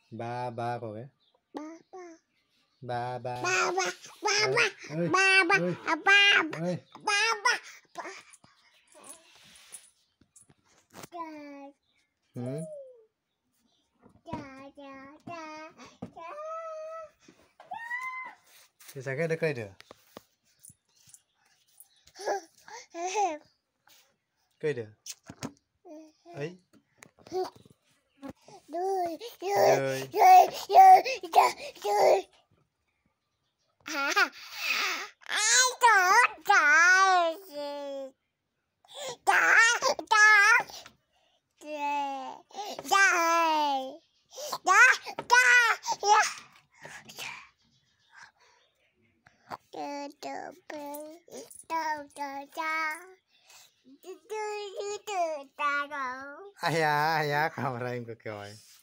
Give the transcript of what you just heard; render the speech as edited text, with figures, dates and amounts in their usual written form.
Ba ba có cái. Ba ba. Ba ba. Ba ba. Ba ba. Ơi. Ba ba. Ơi. Ba ba. Ơi. Ba ba. Trời. Ừ. Trời trời trời. Thì sao cái đó cây được? Cây được. Ấy. Rồi. Rồi. Rồi. À. Ai trời trời. Trời trời. Trời. Trời. Ai à, camera em có kìa.